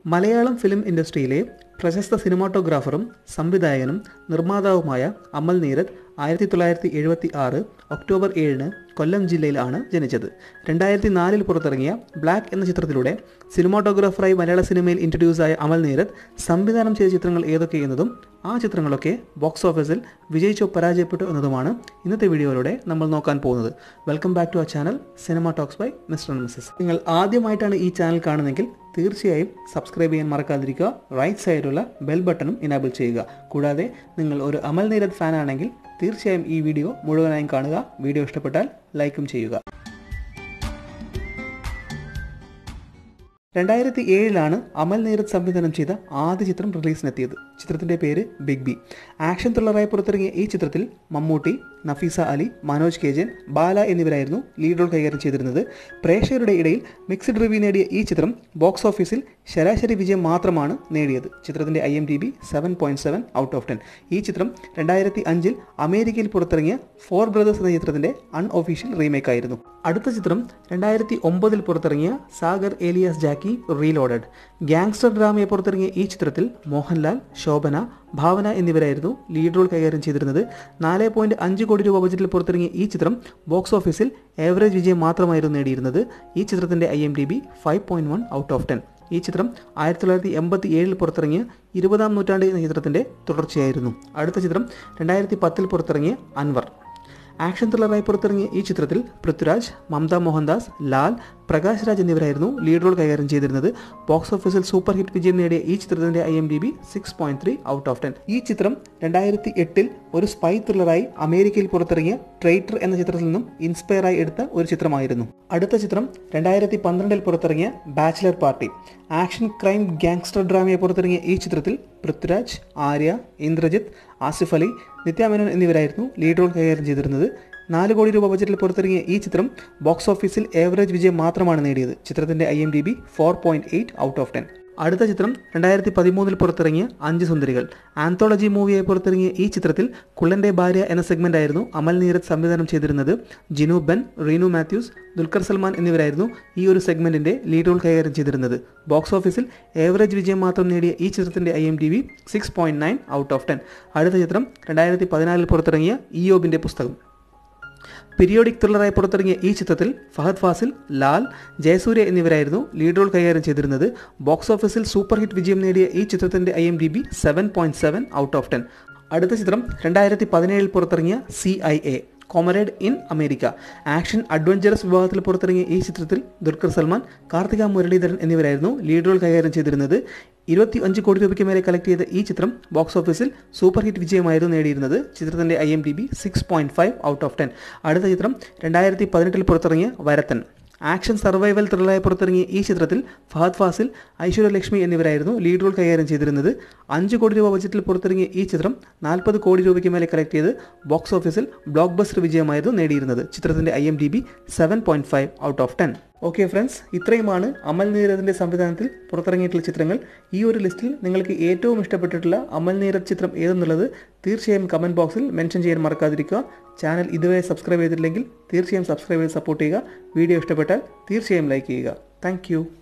Malayalam film ഇൻഡസ്ട്രിയിലെ പ്രശസ്ത സിനിമാറ്റോഗ്രാഫറും സംവിധായകനും നിർമ്മാതാവുമായ Amal Neerad 1976 October 7 കൊല്ലം ജില്ലയിലാണ് ജനിച്ചത്. 2004 പുറത്തിറങ്ങിയ ബ്ലാക്ക് എന്ന ചിത്രത്തിലൂടെ സിനിമാറ്റോഗ്രാഫറായി മലയാള സിനിമയിൽ ഇൻട്രൊഡ്യൂസായ അമൽ നീരദ് സംവിധാനം ചെയ്ത ചിത്രങ്ങൾ ഏതൊക്കെ എന്നതും ആ ചിത്രങ്ങളൊക്കെ ബോക്സ് ഓഫീസിൽ വിജയിച്ചോ പരാജയപ്പെട്ടോ എന്നതുമാണ് ഇന്നത്തെ വീഡിയോയിലൂടെ നമ്മൾ നോക്കാൻ പോകുന്നത്. Welcome back to our channel cinema talks by Mr&Mrs. നിങ്ങൾ ആദ്യമായിട്ടാണ് ഈ ചാനൽ കാണുന്നതെങ്കിൽ തീർച്ചയായും സബ്സ്ക്രൈബ് ചെയ്യാൻ മറക്കാതിരിക്കുക. റൈറ്റ് സൈഡിലുള്ള ബെൽ ബട്ടണും ഇനാബിൾ ചെയ്യുക. കൂടാതെ നിങ്ങൾ ഒരു അമൽ നീരദ് ഫാൻ ആണെങ്കിൽ തീർച്ചയായും ഈ വീഡിയോ മുഴുവനായും കാണുക. വീഡിയോ ഇഷ്ടപ്പെട്ടാൽ ലൈക്കും ചെയ്യുക. 2007 അമൽ നീരദ് സംവിധാനം ചെയ്ത ആദ്യ ചിത്രം റിലീസിനെത്തിയത്. ചിത്രത്തിൻ്റെ പേര് ബിഗ് ബി. ആക്ഷൻ ത്രില്ലറായി പുറത്തിറങ്ങിയ ഈ ചിത്രത്തിൽ മമ്മൂട്ടി, നഫീസ അലി, മനോജ് കെ ജൻ, ബാല എന്നിവരായിരുന്നു ലീഡ് റോൾ കൈകാര്യം ചെയ്തിരുന്നത്. പ്രേക്ഷകരുടെ ഇടയിൽ മിക്സ്ഡ് റിവ്യൂ നേടിയ ഈ ചിത്രം ബോക്സ് ഓഫീസിൽ ശരാശരി വിജയം മാത്രമാണ് നേടിയത്. ചിത്രത്തിൻ്റെ IMDb 7.7 ഔട്ട് ഓഫ് 10. ഈ ചിത്രം 2005 അമേരിക്കയിൽ പുറത്തിറങ്ങിയ ഫോർ ബ്രദേഴ്സ് എന്ന ചിത്രത്തിൻ്റെ അൺഒഫീഷ്യൽ റീമേക്ക് ആയിരുന്നു. അടുത്ത ചിത്രം 2009 പുറത്തിറങ്ങിയ Sagar alias Jackie reloaded. Gangster ഡ്രാമയെ പുറത്തിറങ്ങിയ ഈ ചിത്രത്തിൽ മോഹൻലാൽ, ശോഭന, ഭാവന എന്നിവരായിരുന്നു ലീഡ് റോൾ കൈകാര്യം ചെയ്തിരുന്നത്. 4.5 കോടി രൂപ ബജറ്റിൽ പുറത്തിറങ്ങിയ ഈ ചിത്രം ബോക്സ് ഓഫീസിൽ ഏവറേജ് വിജയം മാത്രമായിരുന്നു നേടിയിരുന്നത്. ഈ ചിത്രത്തിൻ്റെ IMDb 5.1 ഔട്ട് ഓഫ് 10. ഈ ചിത്രം 1987 പുറത്തിറങ്ങിയ 20-ാം നൂറ്റാണ്ട് എന്ന ചിത്രത്തിൻ്റെ തുടർച്ചയായിരുന്നു. അടുത്ത ചിത്രം 2010 പുറത്തിറങ്ങിയ അൻവർ. ആക്ഷൻ ത്രില്ലറായി പുറത്തിറങ്ങിയ ഈ ചിത്രത്തിൽ പൃഥ്വിരാജ്, മമത മോഹൻദാസ്, ലാൽ, പ്രകാശ് രാജ് എന്നിവരായിരുന്നു ലീഡ് റോൾ കൈകാര്യം ചെയ്തിരുന്നത്. ബോക്സ് ഓഫീസിൽ സൂപ്പർ ഹിറ്റ് വിജയം നേടിയ ഈ ചിത്രത്തിന്റെ IMDb 6.3 ഔട്ട് ഓഫ് 10. ഈ ചിത്രം 2008 ഒരു സ്പൈ ത്രില്ലറായി അമേരിക്കയിൽ പുറത്തിറങ്ങിയ ട്രൈറ്റർ എന്ന ചിത്രത്തിൽ നിന്നും ഇൻസ്പയർ ആയി എടുത്ത ഒരു ചിത്രമായിരുന്നു. അടുത്ത ചിത്രം 2012 പുറത്തിറങ്ങിയ bachelor party. Action crime gangster ഡ്രാമയെ പുറത്തിറങ്ങിയ ഈ ചിത്രത്തിൽ പൃഥ്വിരാജ്, ആര്യ, ഇന്ദ്രജിത്ത്, ആസിഫ് അലി, നിത്യ മേനോൻ എന്നിവരായിരുന്നു ലീഡ് റോൾ കൈകാര്യം ചെയ്തിരുന്നത്. 4 കോടി രൂപ ബജറ്റിൽ പുറത്തിറങ്ങിയ ഈ ചിത്രം ബോക്സ് ഓഫീസിൽ ഏവറേജ് വിജയം മാത്രമാണ് നേടിയത്. ചിത്രത്തിന്റെ IMDb 4.8 ഔട്ട് ഓഫ് 10. അടുത്ത ചിത്രം 2013 പുറത്തിറങ്ങിയ 5 സുന്ദരികൾ. ആന്തോളജി മൂവിയായി പുറത്തിറങ്ങിയ ഈ ചിത്രത്തിൽ കുള്ളന്റെ ഭാര്യ എന്ന സെഗ്മെന്റ് ആയിരുന്നു അമൽ നീരദ് സംവിധാനം ചെയ്തിരുന്നത്. ജിനു ബെൻ, റീനു മാത്യൂസ്, ദുൽഖർ സൽമാൻ എന്നിവരായിരുന്നു ഈ ഒരു സെഗ്മെന്റിന്റെ ലീഡ് റോൾ കൈകാര്യം ചെയ്തിരുന്നത്. ബോക്സ് ഓഫീസിൽ ഏവറേജ് വിജയം മാത്രം നേടിയ ഈ ചിത്രത്തിന്റെ IMDb 6.9 ഔട്ട് ഓഫ് 10. അടുത്ത ചിത്രം 2014 പുറത്തിറങ്ങിയ ഇയോബിന്റെ പുസ്തകം. പീരിയോഡിക് ത്രില്ലറായി പുറത്തിറങ്ങിയ ഈ ചിത്രത്തിൽ ഫഹദ് ഫാസിൽ, ലാൽ, ജയസൂര്യ എന്നിവരായിരുന്നു ലീഡ് റോൾ കൈകാര്യം ചെയ്തിരുന്നത്. ബോക്സ് ഓഫീസിൽ സൂപ്പർ ഹിറ്റ് വിജയം നേടിയ ഈ ചിത്രത്തിന്റെ IMDb 7.7 ഔട്ട് ഓഫ് 10. അടുത്ത ചിത്രം 2017 പുറത്തിറങ്ങിയ CIA comrade in America. Action adventurous വിഭാഗത്തിൽ പുറത്തിറങ്ങിയ ഈ ചിത്രത്തിൽ ദുൽഖർ സൽമാൻ, കാർത്തിക മുരളീധരൻ എന്നിവരായിരുന്നു ലീഡ് റോൾ കൈകാര്യം ചെയ്തിരുന്നത്. 25 കോടി രൂപയ്ക്ക് മേലെ കളക്ട് ചെയ്ത ഈ ചിത്രം ബോക്സ് ഓഫീസിൽ സൂപ്പർ ഹിറ്റ് വിജയമായിരുന്നു നേടിയിരുന്നത്. ചിത്രത്തിന്റെ IMDb 6.5 ഔട്ട് ഓഫ് 10. അടുത്ത ചിത്രം 2018 പുറത്തിറങ്ങിയ വരത്തൻ. ആക്ഷൻ സർവൈവൽ ത്രില്ലറായി പുറത്തിറങ്ങിയ ഈ ചിത്രത്തിൽ ഫഹദ് ഫാസിൽ, ഐശ്വര്യലക്ഷ്മി എന്നിവരായിരുന്നു ലീഡ് റോൾ കൈകാര്യം ചെയ്തിരുന്നത്. 5 കോടി രൂപ ബജറ്റിൽ പുറത്തിറങ്ങിയ ഈ ചിത്രം 40 കോടി രൂപയ്ക്ക് മേലെ കളക്ട് ചെയ്ത് ബോക്സ് ഓഫീസിൽ ബ്ലോക്ക് ബസ്റ്റർ വിജയമായിരുന്നു നേടിയിരുന്നത്. ചിത്രത്തിന്റെ IMDb 7.5 out of 10. Okay friends, ഇത്രയുമാണ് അമൽ നീരദിൻ്റെ സംവിധാനത്തിൽ പുറത്തിറങ്ങിയിട്ടുള്ള ചിത്രങ്ങൾ. ഈ ഒരു ലിസ്റ്റിൽ നിങ്ങൾക്ക് ഏറ്റവും ഇഷ്ടപ്പെട്ടിട്ടുള്ള അമൽ നീരദ് ചിത്രം ഏതെന്നുള്ളത് തീർച്ചയായും കമൻറ്റ് ബോക്സിൽ മെൻഷൻ ചെയ്യാൻ മറക്കാതിരിക്കുക. ചാനൽ ഇതുവരെ സബ്സ്ക്രൈബ് ചെയ്തിട്ടില്ലെങ്കിൽ തീർച്ചയായും സബ്സ്ക്രൈബ് ചെയ്ത് സപ്പോർട്ട് ചെയ്യുക. വീഡിയോ ഇഷ്ടപ്പെട്ടാൽ തീർച്ചയായും ലൈക്ക് ചെയ്യുക. താങ്ക്